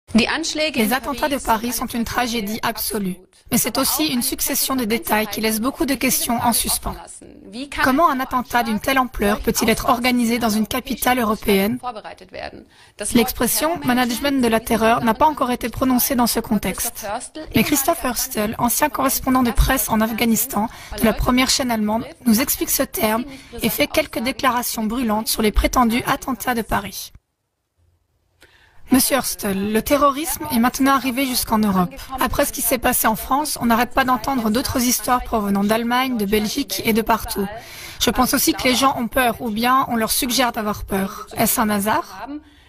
Les attentats de Paris sont une tragédie absolue, mais c'est aussi une succession de détails qui laissent beaucoup de questions en suspens. Comment un attentat d'une telle ampleur peut-il être organisé dans une capitale européenne? L'expression « management de la terreur » n'a pas encore été prononcée dans ce contexte. Mais Christoph Hörstel, ancien correspondant de presse en Afghanistan de la première chaîne allemande, nous explique ce terme et fait quelques déclarations brûlantes sur les prétendus attentats de Paris. Monsieur Hörstel, le terrorisme est maintenant arrivé jusqu'en Europe. Après ce qui s'est passé en France, on n'arrête pas d'entendre d'autres histoires provenant d'Allemagne, de Belgique et de partout. Je pense aussi que les gens ont peur, ou bien on leur suggère d'avoir peur. Est-ce un hasard?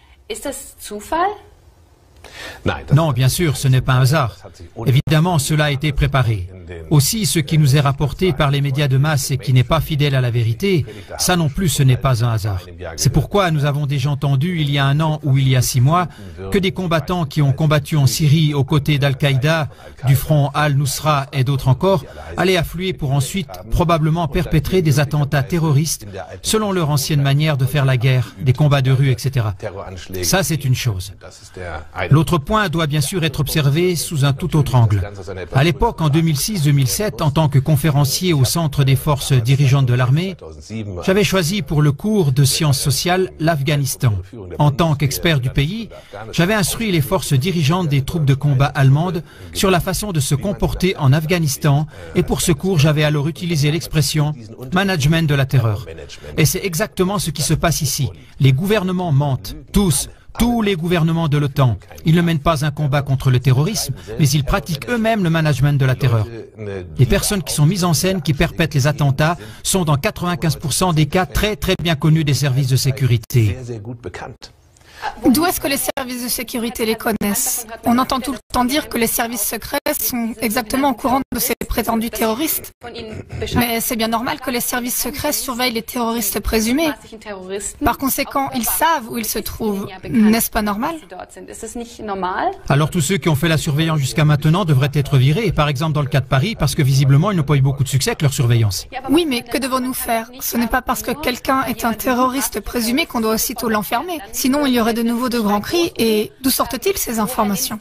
Non, bien sûr, ce n'est pas un hasard. Évidemment, cela a été préparé. Aussi, ce qui nous est rapporté par les médias de masse et qui n'est pas fidèle à la vérité, ça non plus, ce n'est pas un hasard. C'est pourquoi nous avons déjà entendu, il y a 1 an ou il y a 6 mois, que des combattants qui ont combattu en Syrie aux côtés d'Al-Qaïda, du front Al-Nusra et d'autres encore, allaient affluer pour ensuite probablement perpétrer des attentats terroristes selon leur ancienne manière de faire la guerre, des combats de rue, etc. Ça, c'est une chose. L'autre point doit bien sûr être observé sous un tout autre angle. À l'époque, en 2006-2007, en tant que conférencier au Centre des forces dirigeantes de l'armée, j'avais choisi pour le cours de sciences sociales l'Afghanistan. En tant qu'expert du pays, j'avais instruit les forces dirigeantes des troupes de combat allemandes sur la façon de se comporter en Afghanistan et pour ce cours, j'avais alors utilisé l'expression « management de la terreur ». Et c'est exactement ce qui se passe ici. Les gouvernements mentent, tous les gouvernements de l'OTAN. Ils ne mènent pas un combat contre le terrorisme, mais ils pratiquent eux-mêmes le management de la terreur. Les personnes qui sont mises en scène, qui perpètrent les attentats, sont dans 95% des cas très bien connus des services de sécurité. D'où est-ce que les services de sécurité les connaissent? On entend tout le temps dire que les services secrets sont exactement au courant de ces prétendus terroristes. Mais c'est bien normal que les services secrets surveillent les terroristes présumés. Par conséquent, ils savent où ils se trouvent. N'est-ce pas normal? Alors tous ceux qui ont fait la surveillance jusqu'à maintenant devraient être virés, et par exemple dans le cas de Paris, parce que visiblement ils n'ont pas eu beaucoup de succès avec leur surveillance. Oui, mais que devons-nous faire? Ce n'est pas parce que quelqu'un est un terroriste présumé qu'on doit aussitôt l'enfermer. Sinon, il y aurait de nouveau de grands cris. Et d'où sortent-ils ces informations?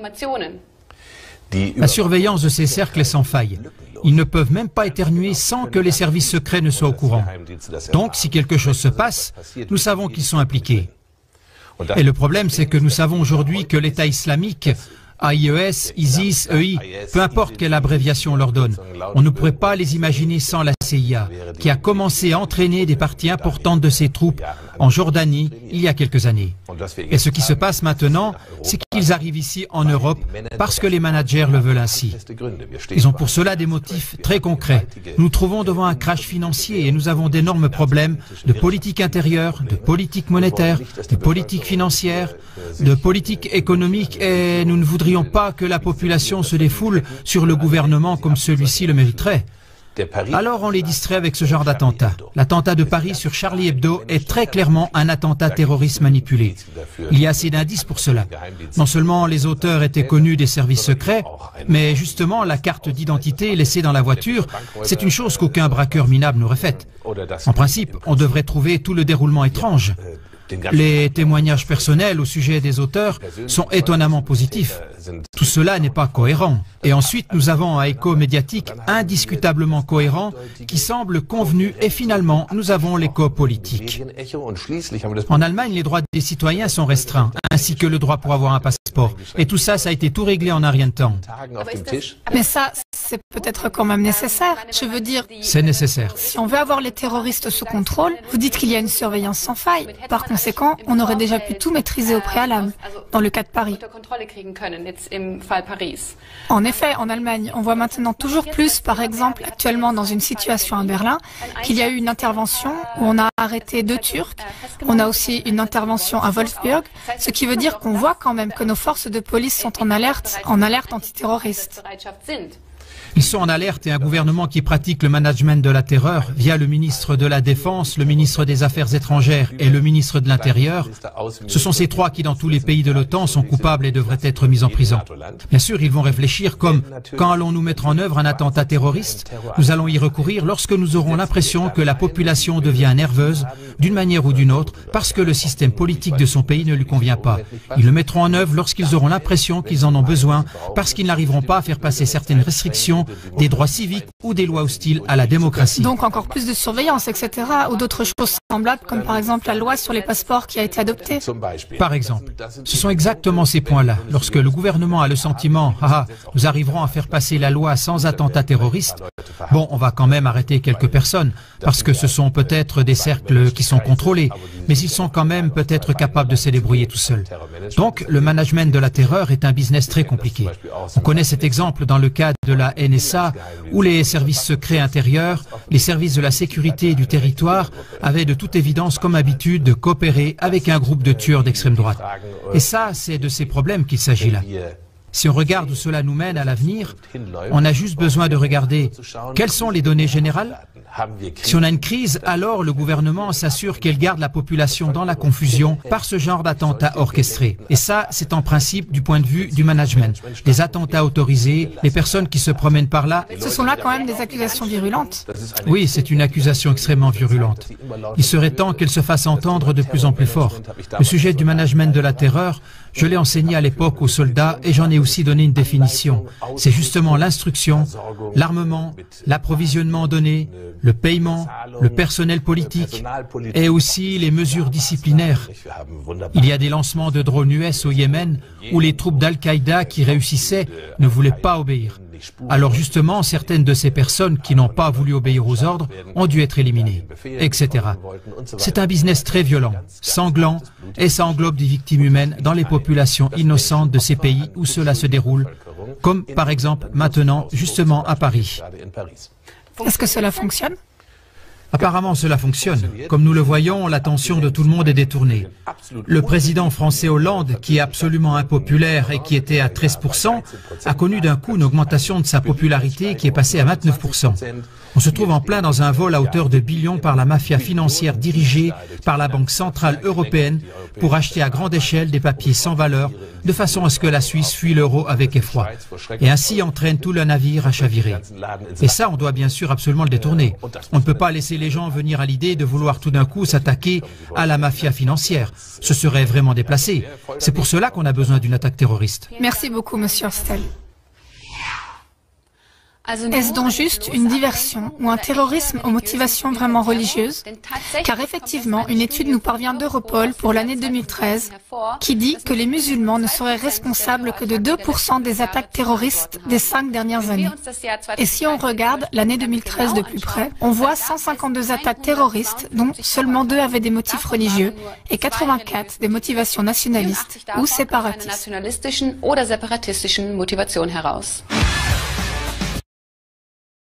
La surveillance de ces cercles est sans faille. Ils ne peuvent même pas éternuer sans que les services secrets ne soient au courant. Donc, si quelque chose se passe, nous savons qu'ils sont impliqués. Et le problème, c'est que nous savons aujourd'hui que l'État islamique, AIES, ISIS, EI, peu importe quelle abréviation on leur donne, on ne pourrait pas les imaginer sans la CIA, qui a commencé à entraîner des parties importantes de ses troupes en Jordanie il y a quelques années. Et ce qui se passe maintenant, c'est qu'ils arrivent ici en Europe parce que les managers le veulent ainsi. Ils ont pour cela des motifs très concrets. Nous nous trouvons devant un crash financier et nous avons d'énormes problèmes de politique intérieure, de politique monétaire, de politique financière, de politique économique et nous ne voudrions pas que la population se défoule sur le gouvernement comme celui-ci le mériterait. Alors on les distrait avec ce genre d'attentat. L'attentat de Paris sur Charlie Hebdo est très clairement un attentat terroriste manipulé. Il y a assez d'indices pour cela. Non seulement les auteurs étaient connus des services secrets, mais justement la carte d'identité laissée dans la voiture, c'est une chose qu'aucun braqueur minable n'aurait faite. En principe, on devrait trouver tout le déroulement étrange. Les témoignages personnels au sujet des auteurs sont étonnamment positifs. Tout cela n'est pas cohérent. Et ensuite, nous avons un écho médiatique indiscutablement cohérent qui semble convenu et finalement, nous avons l'écho politique. En Allemagne, les droits des citoyens sont restreints, ainsi que le droit pour avoir un passeport. Et tout ça, ça a été tout réglé en un rien de temps. Mais ça, c'est peut-être quand même nécessaire. Je veux dire... C'est nécessaire. Si on veut avoir les terroristes sous contrôle, vous dites qu'il y a une surveillance sans faille. Par conséquent, on aurait déjà pu tout maîtriser au préalable, dans le cas de Paris. En effet, en Allemagne, on voit maintenant toujours plus, par exemple, actuellement dans une situation à Berlin, qu'il y a eu une intervention où on a arrêté 2 Turcs. On a aussi une intervention à Wolfsburg, ce qui veut dire qu'on voit quand même que nos forces de police sont en alerte antiterroriste. Ils sont en alerte et un gouvernement qui pratique le management de la terreur via le ministre de la Défense, le ministre des Affaires étrangères et le ministre de l'Intérieur. Ce sont ces trois qui, dans tous les pays de l'OTAN, sont coupables et devraient être mis en prison. Bien sûr, ils vont réfléchir comme « Quand allons-nous mettre en œuvre un attentat terroriste ? Nous allons y recourir lorsque nous aurons l'impression que la population devient nerveuse, d'une manière ou d'une autre, parce que le système politique de son pays ne lui convient pas. Ils le mettront en œuvre lorsqu'ils auront l'impression qu'ils en ont besoin, parce qu'ils n'arriveront pas à faire passer certaines restrictions, des droits civiques ou des lois hostiles à la démocratie. » Donc encore plus de surveillance, etc. ou d'autres choses semblables, comme par exemple la loi sur les passeports qui a été adoptée. Par exemple, ce sont exactement ces points-là. Lorsque le gouvernement a le sentiment « Ah, nous arriverons à faire passer la loi sans attentat terroriste », bon, on va quand même arrêter quelques personnes, parce que ce sont peut-être des cercles qui sont contrôlés, mais ils sont quand même peut-être capables de se débrouiller tout seuls. Donc, le management de la terreur est un business très compliqué. On connaît cet exemple dans le cas de la NSA, où les services secrets intérieurs, les services de la sécurité et du territoire avaient de toute évidence comme habitude de coopérer avec un groupe de tueurs d'extrême droite. Et ça, c'est de ces problèmes qu'il s'agit là. Si on regarde où cela nous mène à l'avenir, on a juste besoin de regarder quelles sont les données générales. Si on a une crise, alors le gouvernement s'assure qu'elle garde la population dans la confusion par ce genre d'attentats orchestrés. Et ça, c'est en principe du point de vue du management. Les attentats autorisés, les personnes qui se promènent par là... Ce sont là quand même des accusations virulentes. Oui, c'est une accusation extrêmement virulente. Il serait temps qu'elle se fasse entendre de plus en plus fort. Le sujet du management de la terreur, je l'ai enseigné à l'époque aux soldats et j'en ai aussi donné une définition. C'est justement l'instruction, l'armement, l'approvisionnement en données, le paiement, le personnel politique et aussi les mesures disciplinaires. Il y a des lancements de drones US au Yémen où les troupes d'Al-Qaïda qui réussissaient ne voulaient pas obéir. Alors justement, certaines de ces personnes qui n'ont pas voulu obéir aux ordres ont dû être éliminées, etc. C'est un business très violent, sanglant, et ça englobe des victimes humaines dans les populations innocentes de ces pays où cela se déroule, comme par exemple maintenant, justement à Paris. Est-ce que cela fonctionne ? Apparemment, cela fonctionne. Comme nous le voyons, l'attention de tout le monde est détournée. Le président français Hollande, qui est absolument impopulaire et qui était à 13%, a connu d'un coup une augmentation de sa popularité qui est passée à 29%. On se trouve en plein dans un vol à hauteur de billions par la mafia financière dirigée par la Banque centrale européenne pour acheter à grande échelle des papiers sans valeur, de façon à ce que la Suisse fuit l'euro avec effroi. Et ainsi entraîne tout le navire à chavirer. Et ça, on doit bien sûr absolument le détourner. On ne peut pas laisser les gens venir à l'idée de vouloir tout d'un coup s'attaquer à la mafia financière. Ce serait vraiment déplacé. C'est pour cela qu'on a besoin d'une attaque terroriste. Merci beaucoup, Monsieur Hostel. Est-ce donc juste une diversion ou un terrorisme aux motivations vraiment religieuses? Car effectivement, une étude nous parvient d'Europol pour l'année 2013 qui dit que les musulmans ne seraient responsables que de 2% des attaques terroristes des 5 dernières années. Et si on regarde l'année 2013 de plus près, on voit 152 attaques terroristes dont seulement 2 avaient des motifs religieux et 84 des motivations nationalistes ou séparatistes.